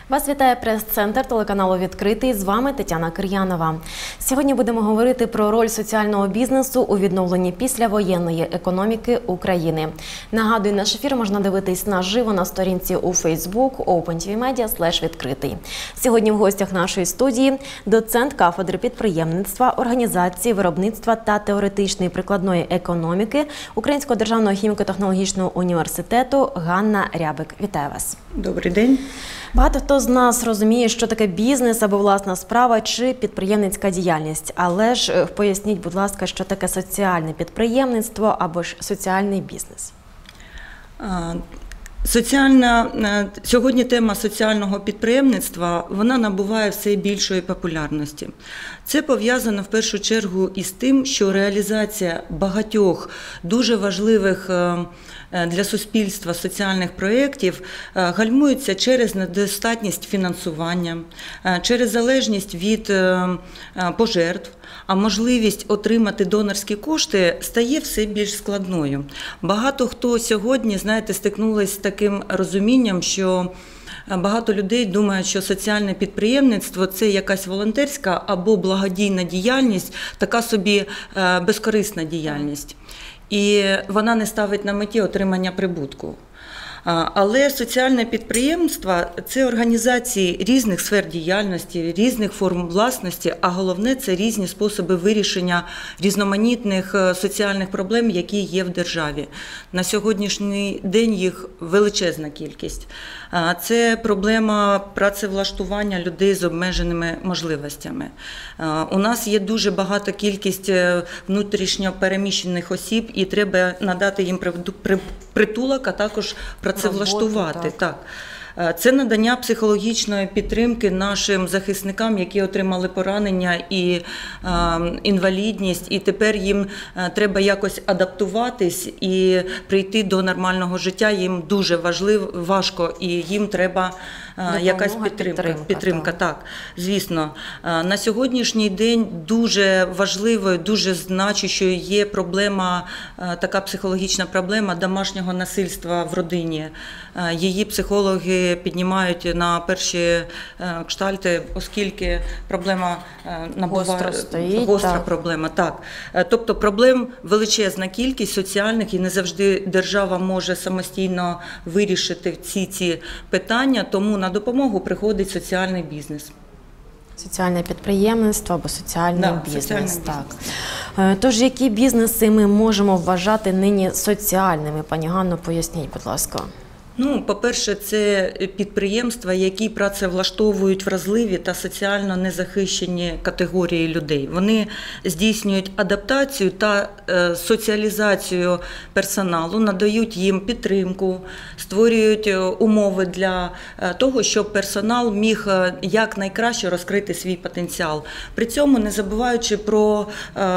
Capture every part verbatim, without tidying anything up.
Вас вітає прес-центр телеканалу «Відкритий». З вами Тетяна Кир'янова. Сьогодні будемо говорити про роль соціального бізнесу у відновленні післявоєнної економіки України. Нагадую, наш ефір можна дивитись наживо на сторінці у Facebook OpenTVMedia слеш відкритий. Сьогодні в гостях нашої студії доцент кафедри підприємництва, організації, виробництва та теоретичної прикладної економіки Українського державного хіміко-технологічного університету Ганна Рябик. Вітаю вас. Добрий день. Багато хто з нас розуміє, що таке бізнес або власна справа чи підприємницька діяльність. Але ж поясніть, будь ласка, що таке соціальне підприємництво або ж соціальний бізнес. Соціальна, сьогодні тема соціального підприємництва, вона набуває все більшої популярності. Це пов'язано в першу чергу із тим, що реалізація багатьох дуже важливих для суспільства соціальних проєктів гальмується через недостатність фінансування, через залежність від пожертв, а можливість отримати донорські кошти стає все більш складною. Багато хто сьогодні, знаєте, стикнулися з таким розумінням, що багато людей думають, що соціальне підприємництво – це якась волонтерська або благодійна діяльність, така собі безкорисна діяльність. І вона не ставить на меті отримання прибутку. Але соціальне підприємство – це організації різних сфер діяльності, різних форм власності, а головне – це різні способи вирішення різноманітних соціальних проблем, які є в державі. На сьогоднішній день їх величезна кількість. Це проблема працевлаштування людей з обмеженими можливостями. У нас є дуже багата кількість внутрішньо переміщених осіб, і треба надати їм притулок, а також працевлаштувати. Роботу, так. Так. Це надання психологічної підтримки нашим захисникам, які отримали поранення і е, інвалідність, і тепер їм треба якось адаптуватись і прийти до нормального життя. Їм дуже важливо, важко, і їм треба е, якась підтримка. підтримка, підтримка так. так, звісно. Е, на сьогоднішній день дуже важливою, дуже значущою є проблема, е, така психологічна проблема домашнього насильства в родині. Е, її психологи піднімають на перші кштальти, оскільки проблема набуває гостро стоїть, гостра так. проблема. Так. Тобто проблем величезна кількість соціальних, і не завжди держава може самостійно вирішити ці ці питання, тому на допомогу приходить соціальний бізнес. Соціальне підприємництво або соціальний Да, бізнес. соціальний так. бізнес. Тож, які бізнеси ми можемо вважати нині соціальними? Пані Ганно, поясніть, будь ласка. Ну, по-перше, це підприємства, які працевлаштовують вразливі та соціально незахищені категорії людей. Вони здійснюють адаптацію та соціалізацію персоналу, надають їм підтримку, створюють умови для того, щоб персонал міг якнайкраще розкрити свій потенціал. При цьому не забуваючи про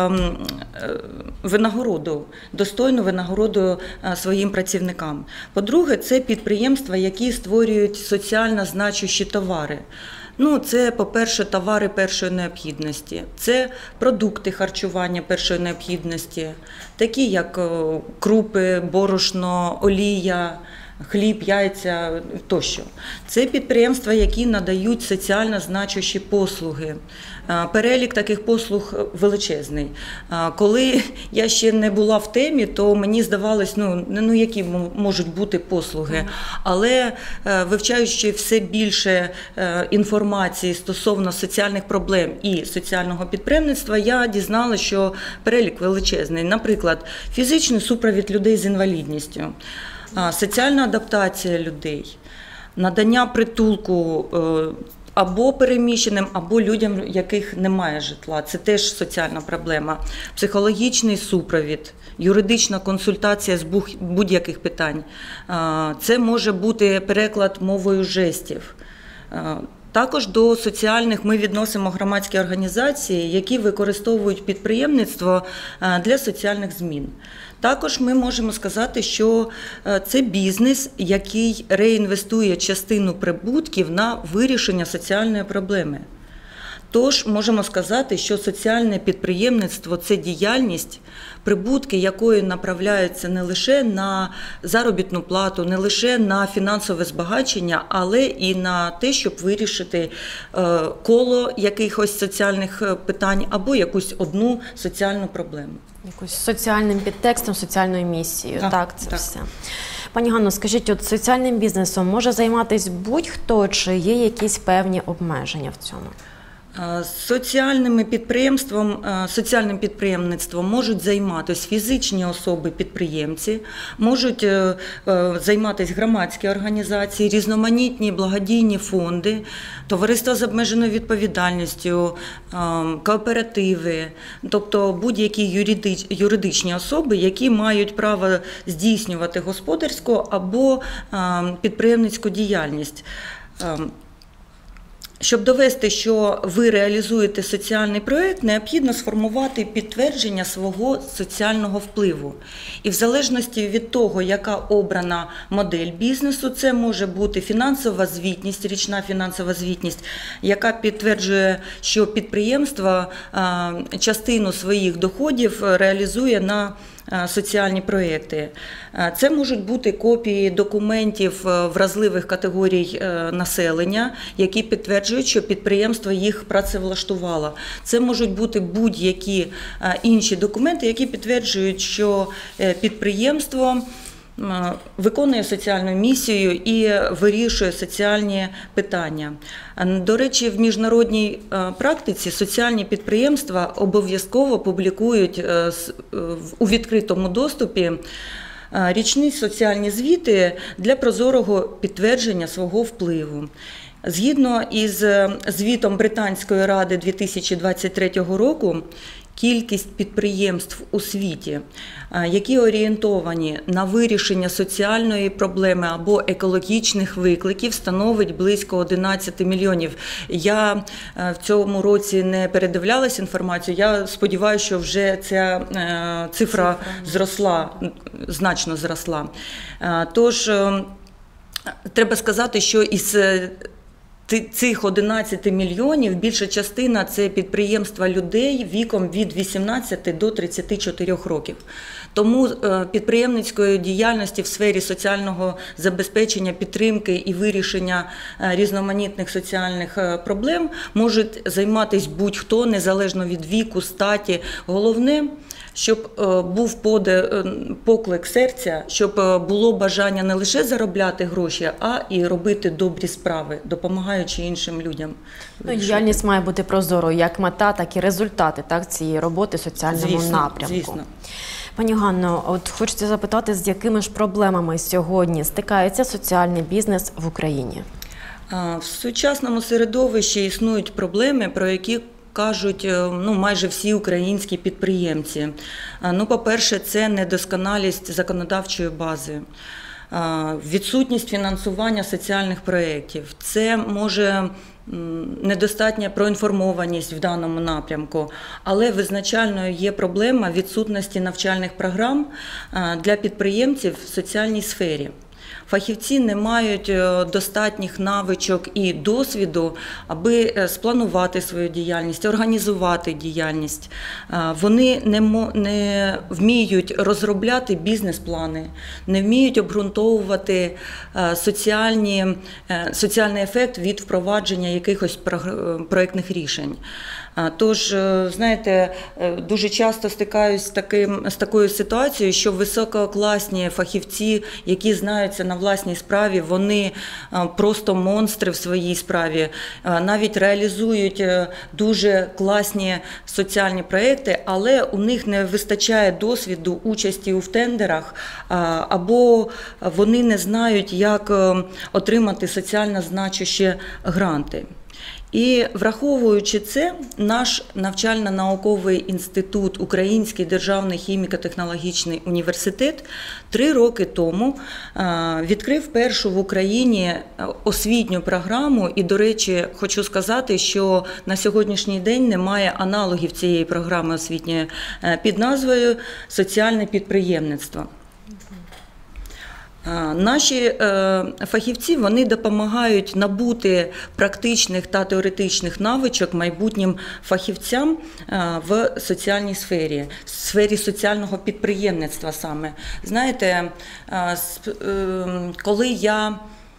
винагороду, достойну винагороду своїм працівникам. По-друге, це підприємства, які створюють соціально значущі товари. Ну, це, по-перше, товари першої необхідності, це продукти харчування першої необхідності, такі як крупи, борошно, олія, хліб, яйця тощо. Це підприємства, які надають соціально значущі послуги. Перелік таких послуг величезний. Коли я ще не була в темі, то мені здавалось, ну, ну які можуть бути послуги. Але вивчаючи все більше інформації стосовно соціальних проблем і соціального підприємництва, я дізналася, що перелік величезний. Наприклад, фізичний супровід людей з інвалідністю, соціальна адаптація людей, надання притулку або переміщеним, або людям, яких немає житла. Це теж соціальна проблема. Психологічний супровід, юридична консультація з будь-яких питань. Це може бути переклад мовою жестів. Також до соціальних ми відносимо громадські організації, які використовують підприємництво для соціальних змін. Також ми можемо сказати, що це бізнес, який реінвестує частину прибутків на вирішення соціальної проблеми. Тож можемо сказати, що соціальне підприємництво – це діяльність, прибутки якої направляються не лише на заробітну плату, не лише на фінансове збагачення, але і на те, щоб вирішити коло якихось соціальних питань або якусь одну соціальну проблему. Якусь соціальним підтекстом, соціальною місією. Так, так це так. все. Пані Ганно, скажіть, от соціальним бізнесом може займатися будь-хто, чи є якісь певні обмеження в цьому? Соціальними підприємством, соціальним підприємництвом можуть займатися фізичні особи-підприємці, можуть займатися громадські організації, різноманітні благодійні фонди, товариства з обмеженою відповідальністю, кооперативи, тобто будь-які юридичні особи, які мають право здійснювати господарську або підприємницьку діяльність. Щоб довести, що ви реалізуєте соціальний проєкт, необхідно сформувати підтвердження свого соціального впливу. І в залежності від того, яка обрана модель бізнесу, це може бути фінансова звітність, річна фінансова звітність, яка підтверджує, що підприємство частину своїх доходів реалізує на соціальні проєкти. Це можуть бути копії документів вразливих категорій населення, які підтверджують, що підприємство їх працевлаштувало. Це можуть бути будь-які інші документи, які підтверджують, що підприємство виконує соціальну місію і вирішує соціальні питання. До речі, в міжнародній практиці соціальні підприємства обов'язково публікують у відкритому доступі річні соціальні звіти для прозорого підтвердження свого впливу. Згідно із звітом Британської ради дві тисячі двадцять третього року, кількість підприємств у світі, які орієнтовані на вирішення соціальної проблеми або екологічних викликів, становить близько одинадцять мільйонів. Я в цьому році не передивлялась інформацію, я сподіваюся, що вже ця цифра зросла, значно зросла. Тож, треба сказати, що із цих одинадцяти мільйонів більша частина – це підприємства людей віком від вісімнадцяти до тридцяти чотирьох років. Тому підприємницької діяльності в сфері соціального забезпечення, підтримки і вирішення різноманітних соціальних проблем може займатися будь-хто, незалежно від віку, статі. Головне, щоб був поклик серця, щоб було бажання не лише заробляти гроші, а і робити добрі справи, допомагаючи іншим людям. Ну, діяльність має бути прозорою, як мета, так і результати так, цієї роботи в соціальному звісно, напрямку. Звісно. Пані Ганно, от хочеться запитати, з якими ж проблемами сьогодні стикається соціальний бізнес в Україні? В сучасному середовищі існують проблеми, про які кажуть ну, майже всі українські підприємці. Ну, по-перше, це недосконалість законодавчої бази, відсутність фінансування соціальних проєктів. Це може недостатня проінформованість в даному напрямку, але визначальною є проблема відсутності навчальних програм для підприємців в соціальній сфері. Фахівці не мають достатніх навичок і досвіду, аби спланувати свою діяльність, організувати діяльність. Вони не, не вміють розробляти бізнес-плани, не вміють обґрунтовувати соціальні, соціальний ефект від впровадження якихось проєктних рішень. Тож, знаєте, дуже часто стикаюсь з, таким, з такою ситуацією, що висококласні фахівці, які знаються на власній справі, вони просто монстри в своїй справі, навіть реалізують дуже класні соціальні проєкти, але у них не вистачає досвіду участі у тендерах, або вони не знають, як отримати соціально значущі гранти. І враховуючи це, наш навчально-науковий інститут, Український державний хіміко-технологічний університет, три роки тому відкрив першу в Україні освітню програму. І, до речі, хочу сказати, що на сьогоднішній день немає аналогів цієї програми освітньої під назвою «Соціальне підприємництво». Наші фахівці, вони допомагають набути практичних та теоретичних навичок майбутнім фахівцям в соціальній сфері, в сфері соціального підприємництва саме. Знаєте, коли я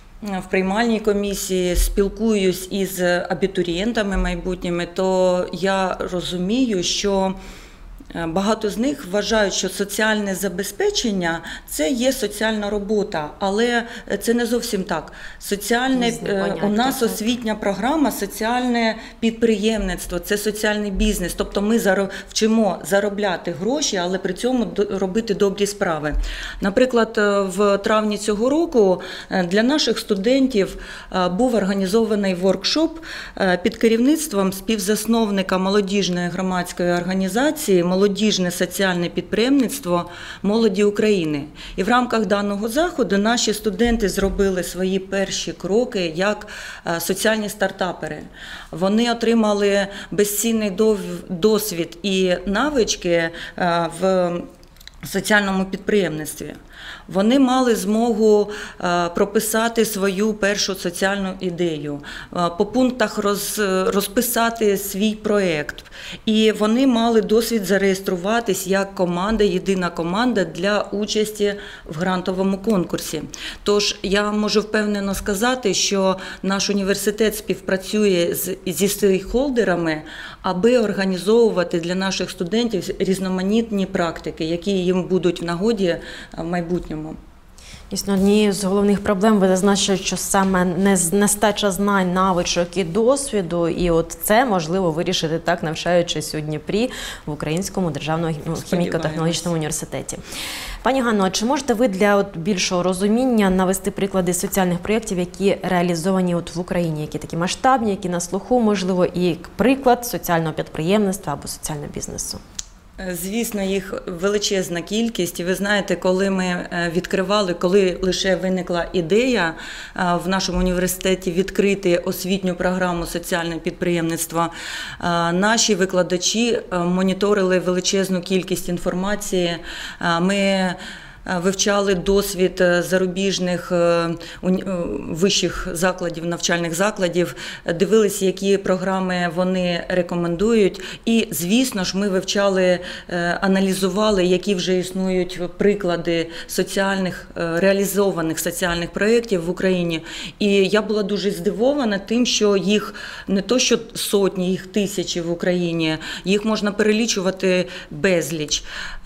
в приймальній комісії спілкуюсь із абітурієнтами майбутніми, то я розумію, що багато з них вважають, що соціальне забезпечення – це є соціальна робота, але це не зовсім так. Соціальне, у нас освітня програма «Соціальне підприємництво», це соціальний бізнес. Тобто ми вчимо заробляти гроші, але при цьому робити добрі справи. Наприклад, в травні цього року для наших студентів був організований воркшоп під керівництвом співзасновника молодіжної громадської організації «Молодіжне соціальне підприємництво молоді України». І в рамках даного заходу наші студенти зробили свої перші кроки як соціальні стартапери. Вони отримали безцінний досвід і навички в соціальному підприємництві. Вони мали змогу прописати свою першу соціальну ідею, по пунктах роз, розписати свій проєкт. І вони мали досвід зареєструватись як команда, єдина команда для участі в грантовому конкурсі. Тож я можу впевнено сказати, що наш університет співпрацює з, зі стейкхолдерами, аби організовувати для наших студентів різноманітні практики, які їм будуть в нагоді в майбутньому. Дійсно, однією з головних проблем ви зазначили, що саме нестача знань, навичок і досвіду, і от це можливо вирішити так, навчаючись у Дніпрі в Українському державному хіміко-технологічному університеті. Пані Ганно, чи можете ви для от більшого розуміння навести приклади соціальних проєктів, які реалізовані от в Україні, які такі масштабні, які на слуху, можливо, і приклад соціального підприємництва або соціального бізнесу? Звісно, їх величезна кількість. І ви знаєте, коли ми відкривали, коли лише виникла ідея в нашому університеті відкрити освітню програму «Соціальне підприємництво», наші викладачі моніторили величезну кількість інформації. Ми вивчали досвід зарубіжних вищих закладів, навчальних закладів, дивилися, які програми вони рекомендують. І, звісно ж, ми вивчали, аналізували, які вже існують приклади соціальних, реалізованих соціальних проєктів в Україні. І я була дуже здивована тим, що їх не то що сотні, їх тисячі в Україні, їх можна перелічувати безліч.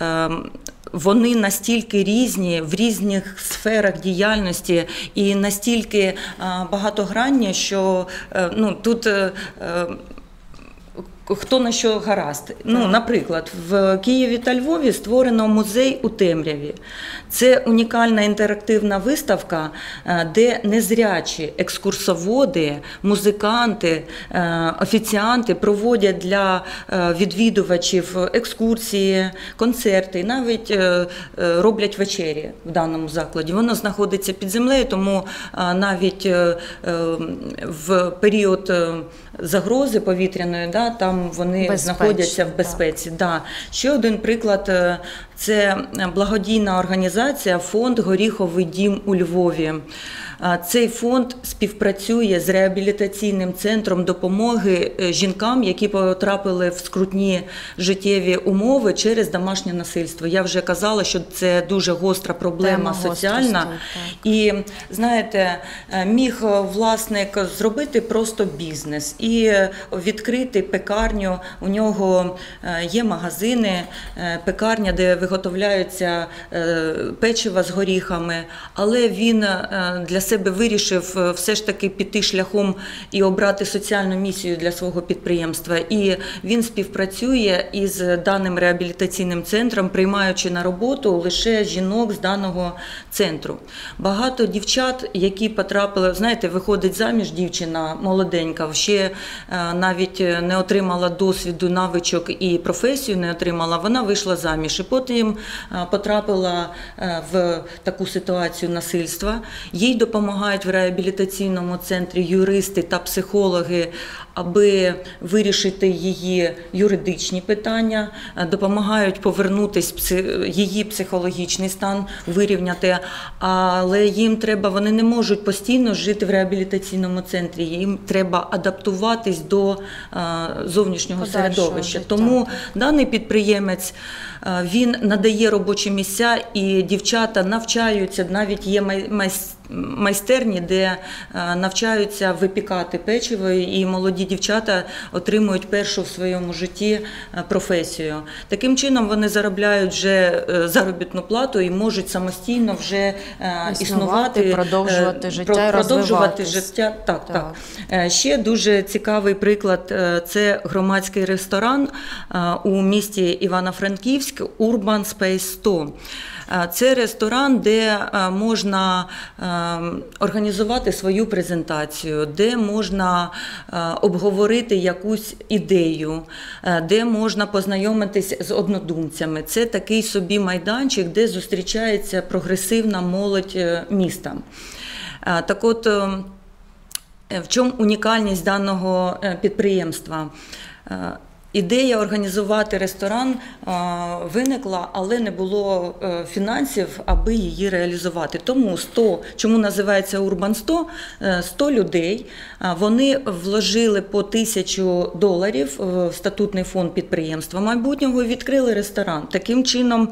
Вони настільки різні, в різних сферах діяльності і настільки багатогранні, що ну, тут хто на що гаразд. Ну, наприклад, в Києві та Львові створено музей у темряві. Це унікальна інтерактивна виставка, де незрячі екскурсоводи, музиканти, офіціанти проводять для відвідувачів екскурсії, концерти, і навіть роблять вечері в даному закладі. Воно знаходиться під землею, тому навіть в період загрози повітряної, да, там вони Безпеч, знаходяться в безпеці. Да. Ще один приклад – це благодійна організація «Фонд Горіховий дім» у Львові. Цей фонд співпрацює з реабілітаційним центром допомоги жінкам, які потрапили в скрутні життєві умови через домашнє насильство. Я вже казала, що це дуже гостра проблема Тема соціальна. Гострості, і, знаєте, міг власник зробити просто бізнес і відкрити пекарню. У нього є магазини, пекарня, де виготовляються печива з горіхами, але він для себе вирішив все ж таки піти шляхом і обрати соціальну місію для свого підприємства. І він співпрацює із даним реабілітаційним центром, приймаючи на роботу лише жінок з даного центру. Багато дівчат, які потрапили, знаєте, виходить заміж дівчина молоденька, ще навіть не отримала досвіду, навичок і професію не отримала, вона вийшла заміж і потім потрапила в таку ситуацію насильства. Їй допомогли допомагають в реабілітаційному центрі юристи та психологи, аби вирішити її юридичні питання, допомагають повернутися її психологічний стан, вирівняти, але їм треба, вони не можуть постійно жити в реабілітаційному центрі, їм треба адаптуватись до зовнішнього Подальшого середовища. життя. Тому даний підприємець, він надає робочі місця, і дівчата навчаються, навіть є майстерні, де навчаються випікати печиво, і молоді дівчата отримують першу в своєму житті професію. Таким чином вони заробляють вже заробітну плату і можуть самостійно вже існувати, існувати продовжувати життя і продовжувати розвиватись. життя. Так, Так. так. Ще дуже цікавий приклад – це громадський ресторан у місті Івано-Франківськ Urban Space сто. Це ресторан, де можна організувати свою презентацію, де можна обговорити якусь ідею, де можна познайомитись з однодумцями. Це такий собі майданчик, де зустрічається прогресивна молодь міста. Так от, в чому унікальність даного підприємства? Ідея організувати ресторан виникла, але не було фінансів, аби її реалізувати. Тому сто, чому називається Urban сто, сто людей, вони вложили по тисячу доларів в статутний фонд підприємства майбутнього і відкрили ресторан. Таким чином,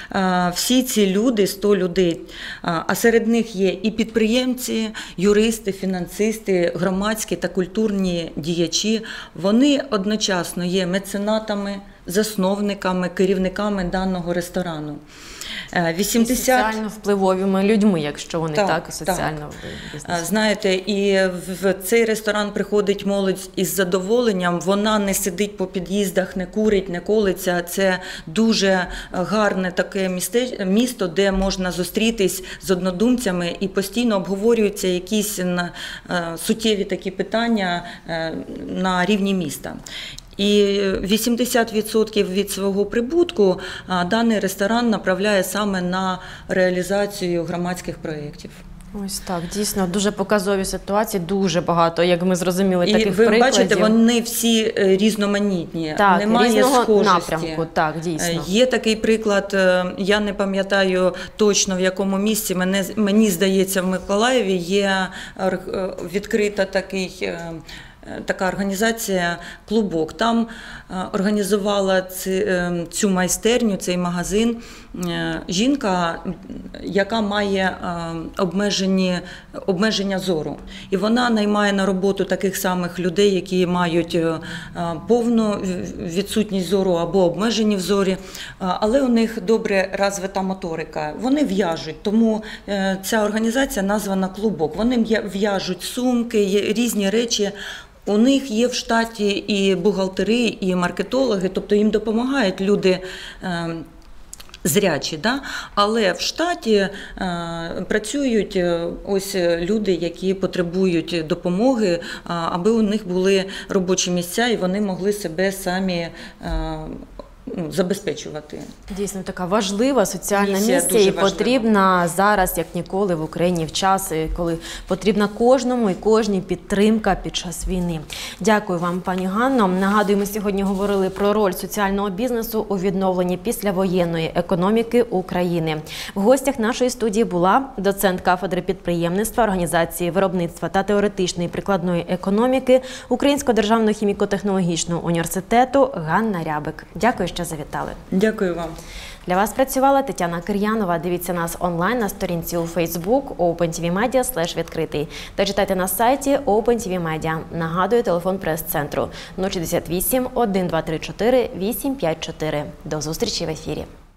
всі ці люди, сто людей, а серед них є і підприємці, юристи, фінансисти, громадські та культурні діячі, вони одночасно є меценатами, засновниками, керівниками даного ресторану. вісімдесят... Соціально впливовими людьми, якщо вони так, так соціально так. Знаєте, і в цей ресторан приходить молодь із задоволенням, вона не сидить по під'їздах, не курить, не колиться. Це дуже гарне таке місте, місто, де можна зустрітись з однодумцями і постійно обговорюються якісь суттєві такі питання на рівні міста. І вісімдесят відсотків від свого прибутку даний ресторан направляє саме на реалізацію громадських проєктів. Ось так, дійсно, дуже показові ситуації, дуже багато, як ми зрозуміли, і таких прикладів. І ви бачите, вони всі різноманітні, так, немає різного схожості. напрямку, так, дійсно. Є такий приклад, я не пам'ятаю точно в якому місці, мене, мені здається, в Миколаєві є відкрита такий... така організація «Клубок». Там організувала цю майстерню, цей магазин жінка, яка має обмежені, обмеження зору. І вона наймає на роботу таких самих людей, які мають повну відсутність зору або обмежені в зорі, але у них добре розвита моторика. Вони в'яжуть, тому ця організація названа «Клубок». Вони в'яжуть сумки, різні речі. У них є в штаті і бухгалтери, і маркетологи, тобто їм допомагають люди е, зрячі, да? Але в штаті е, працюють ось люди, які потребують допомоги, е, аби у них були робочі місця і вони могли себе самі е, забезпечувати. Дійсно, така важлива соціальна місія, місія і важлива. Потрібна зараз, як ніколи, в Україні в час, коли потрібна кожному і кожній підтримка під час війни. Дякую вам, пані Ганно. Нагадую, ми сьогодні говорили про роль соціального бізнесу у відновленні післявоєнної економіки України. В гостях нашої студії була доцент кафедри підприємництва, організації виробництва та теоретичної прикладної економіки Українського державного хіміко-технологічного університету Ганна Рябик. Дякую, що завітали. Дякую вам. Для вас працювала Тетяна Кир'янова. Дивіться нас онлайн на сторінці у Facebook OpenTVMedia слеш відкритий. Та читайте на сайті OpenTVMedia. Нагадую, телефон прес-центру нуль шістдесят вісім, один два три чотири, вісім п'ять чотири. До зустрічі в ефірі.